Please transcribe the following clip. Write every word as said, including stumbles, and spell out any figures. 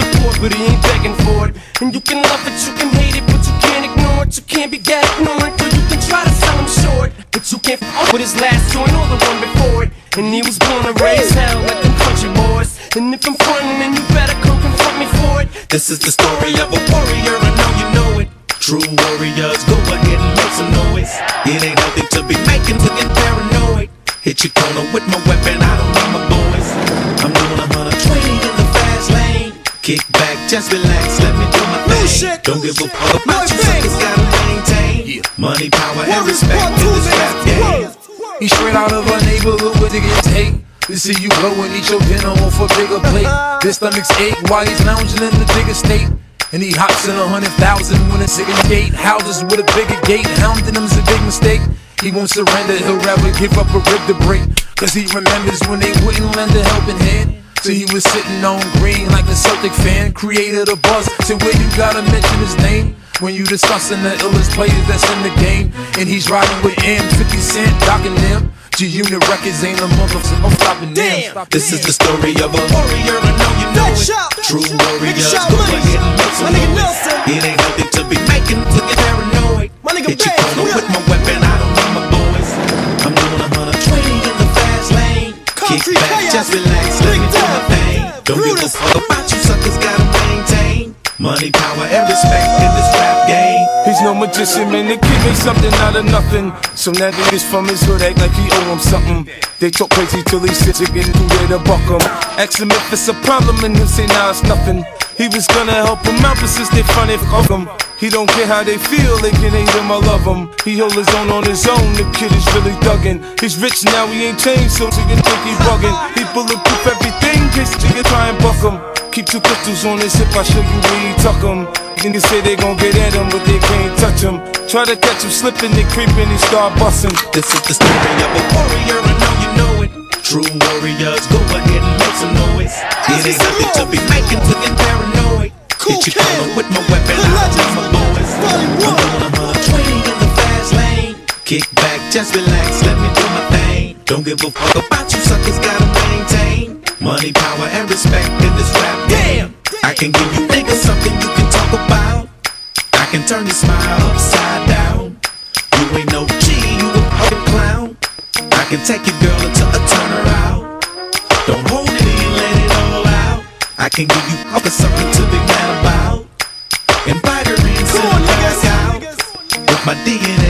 support, but he ain't begging for it. And you can love it, you can hate it, but you can't ignore it. You can't be get ignorant, or you can try to sell him short, but you can't f*** with his last joint or the one before it. And he was born to raise hell like them country boys. And if I'm frontin', then you better come confront me for it. This is the story of a warrior, I know you know it. True warriors, go ahead and make some noise. It ain't healthy to be making to get paranoid. Hit your corner with my weapon, I don't need my boys. I'm doing a hundred twenty in the fast lane. Kick back, just relax, let me do my thing. Don't give a fuck about you suckers, gotta maintain money, power, and respect in this rap game. He straight out of a neighborhood where niggas hate. To see you blow and eat your dinner off a bigger plate. His stomach's ache while he's lounging in the bigger state. And he hops in a hundred thousand when it's a gate. Houses with a bigger gate, hounding him's a big mistake. He won't surrender, he'll rather give up a rib to break. Cause he remembers when they wouldn't lend a helping hand. So he was sitting on green like a Celtic fan. Created a buzz, so where you gotta mention his name when you discussing the illest players that's in the game. And he's riding with M, fifty cent, docking them. G-Unit Records ain't a motherfucker, I'm stopping them. This is the story of a warrior, I know you know it. True warriors, go ahead and make some noise. It ain't healthy to be making to get paranoid. Hit your corner with my weapon, I don't need my boys. I'm doing a hundred twenty in the fast lane. Kick back, just relax, let me do my thing. Don't give a fuck about you suckers, gotta maintain money, power, and respect in this rap game. He's no magician, man, the kid made something out of nothing. So now niggas from his hood act like he owe him something. They talk crazy till he sits again and ready to buck him. Ask him if it's a problem and he'll say nah, it's nothing. He was gonna help him out, but since they funny fuck him, he don't care how they feel, they can hate him or love him. He hold his own on his own, the kid is really thuggin'. He's rich now, he ain't changed, so you can think he buggin'. He bulletproof everything, case you can try and buck him. Keep two pistols on his hip, I'll show you where he tuck him. Niggas say they gon' get at him, but they can't touch him. Try to catch him slipping, they creeping, he start bustin'. This is the story of a warrior, I know you know it. True warriors, go ahead and make some noise. It ain't nothing to be making to get paranoid. Hit your corner with my weapon, I don't need my boys. I'm doing a hundred twenty in the fast lane. Kick back, just relax, let me do my thing. Don't give a fuck about you suckers, gotta maintain money, power, and respect in this rap game. I can give you niggas something you can talk about. I can turn your smile upside down. You ain't no G, you a fucking clown. I can take your girl into a turnaround. Don't hold it in, let it all out. I can give you fucking something to be mad about. Invite her in, sit her back out. With my D N A